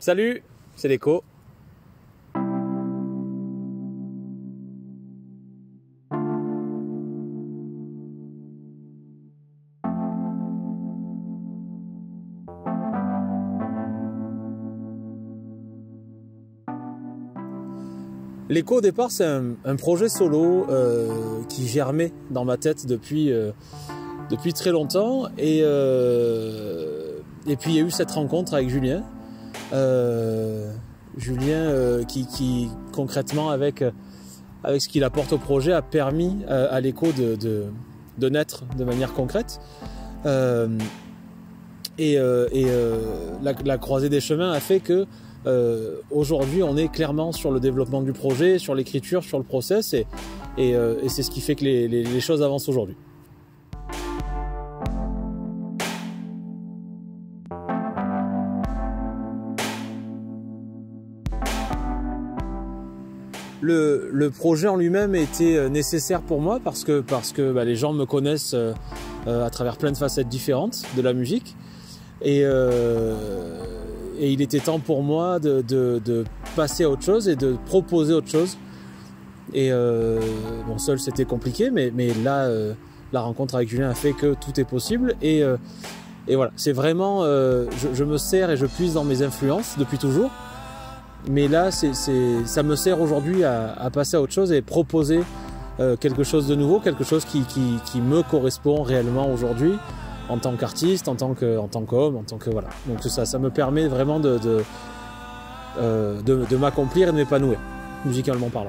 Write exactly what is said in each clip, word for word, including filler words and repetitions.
Salut, c'est l'écho. L'écho au départ c'est un, un projet solo euh, qui germait dans ma tête depuis, euh, depuis très longtemps et, euh, et puis il y a eu cette rencontre avec Julien. Euh, Julien euh, qui, qui concrètement avec, avec ce qu'il apporte au projet a permis à, à l'écho de, de, de naître de manière concrète. Euh, et euh, et euh, la, la croisée des chemins a fait que Euh, aujourd'hui on est clairement sur le développement du projet, sur l'écriture, sur le process et, et, euh, et c'est ce qui fait que les, les, les choses avancent aujourd'hui. Le, le projet en lui-même était nécessaire pour moi parce que, parce que bah, les gens me connaissent euh, à travers plein de facettes différentes de la musique et euh, Et il était temps pour moi de, de, de passer à autre chose et de proposer autre chose. Et euh, bon, seul c'était compliqué, mais, mais là, euh, la rencontre avec Julien a fait que tout est possible. Et, euh, et voilà, c'est vraiment, euh, je, je me sers et je puise dans mes influences depuis toujours. Mais là, c'est, c'est, ça me sert aujourd'hui à, à passer à autre chose et proposer euh, quelque chose de nouveau, quelque chose qui, qui, qui me correspond réellement aujourd'hui. En tant qu'artiste, en tant que, en tant qu'homme, en tant que voilà. Donc ça, ça me permet vraiment de, de, euh, de, de m'accomplir et de m'épanouir, musicalement parlant.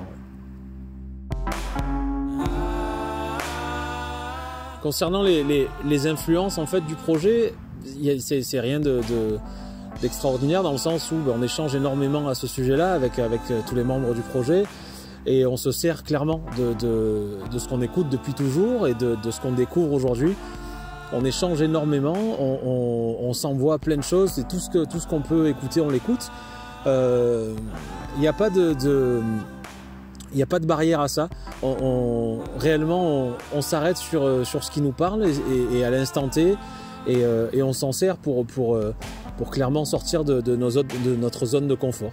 Concernant les, les, les influences en fait du projet, c'est, c'est rien de, de, d'extraordinaire dans le sens où ben, on échange énormément à ce sujet-là avec, avec tous les membres du projet et on se sert clairement de, de, de ce qu'on écoute depuis toujours et de, de ce qu'on découvre aujourd'hui. On échange énormément, on, on, on s'envoie plein de choses et tout ce que tout ce qu'on peut écouter, on l'écoute. Il euh, n'y a pas de, de il n'y a pas de barrière à ça. On, on, réellement, on, on s'arrête sur, sur ce qui nous parle et, et à l'instant T et, euh, et on s'en sert pour, pour, pour clairement sortir de, de, nos, de notre zone de confort.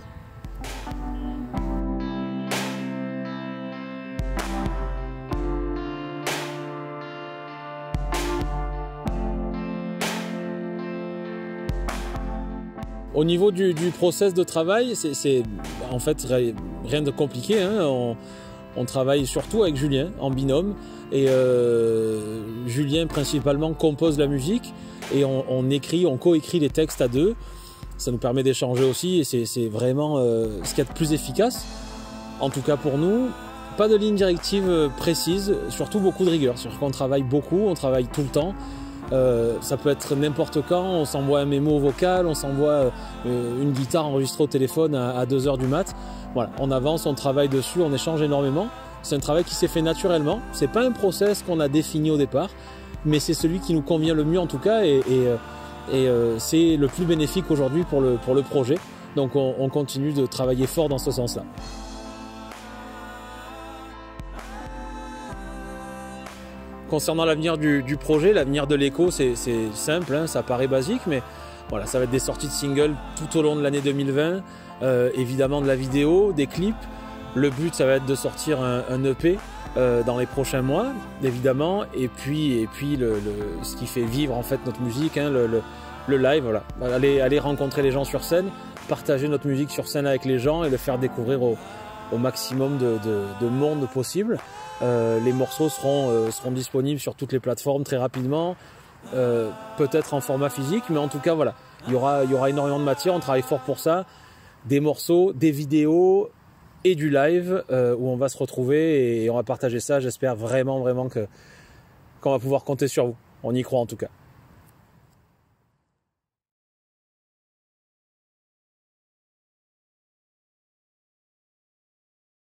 Au niveau du, du process de travail, c'est, c'est en fait rien de compliqué. Hein. On, on travaille surtout avec Julien en binôme et euh, Julien principalement compose la musique et on, on écrit, on coécrit les textes à deux. Ça nous permet d'échanger aussi et c'est, c'est vraiment euh, ce qu'il y a de plus efficace. En tout cas pour nous, pas de ligne directive précise, surtout beaucoup de rigueur. C'est-à-dire qu'on travaille beaucoup, on travaille tout le temps. Euh, ça peut être n'importe quand, on s'envoie un mémo vocal, on s'envoie euh, une guitare enregistrée au téléphone à, à deux heures du mat. Voilà, on avance, on travaille dessus, on échange énormément. C'est un travail qui s'est fait naturellement. C'est pas un process qu'on a défini au départ, mais c'est celui qui nous convient le mieux en tout cas et, et, et euh, c'est le plus bénéfique aujourd'hui pour le, pour le projet. Donc on, on continue de travailler fort dans ce sens-là. Concernant l'avenir du, du projet, l'avenir de l'écho, c'est, c'est simple, hein, ça paraît basique, mais voilà, ça va être des sorties de singles tout au long de l'année deux mille vingt, euh, évidemment de la vidéo, des clips. Le but, ça va être de sortir un, un E P euh, dans les prochains mois, évidemment, et puis, et puis le, le, ce qui fait vivre en fait notre musique, hein, le, le, le live, voilà. Aller, aller rencontrer les gens sur scène, partager notre musique sur scène avec les gens et le faire découvrir au, au maximum de, de, de monde possible. Euh, les morceaux seront, euh, seront disponibles sur toutes les plateformes très rapidement, euh, peut-être en format physique, mais en tout cas voilà, il y aura, il y aura énormément de matière, on travaille fort pour ça, des morceaux, des vidéos et du live euh, où on va se retrouver et on va partager ça. J'espère vraiment vraiment que qu'on va pouvoir compter sur vous, on y croit en tout cas.